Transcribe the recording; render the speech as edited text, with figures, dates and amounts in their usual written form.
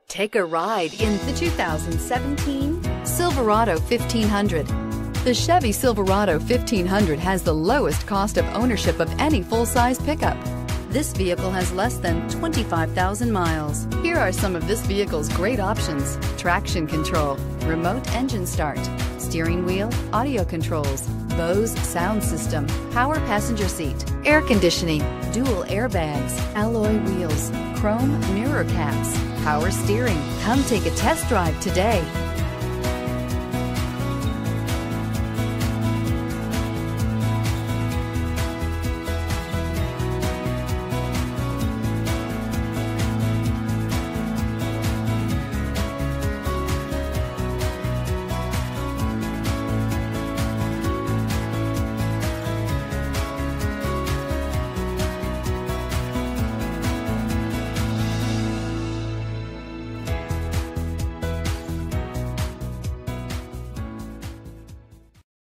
Take a ride in the 2017 Silverado 1500. The Chevy Silverado 1500 has the lowest cost of ownership of any full-size pickup. This vehicle has less than 25,000 miles. Here are some of this vehicle's great options: traction control, remote engine start, steering wheel audio controls, Bose sound system, power passenger seat, air conditioning, dual airbags, alloy wheels, chrome mirror caps, power steering. Come take a test drive today.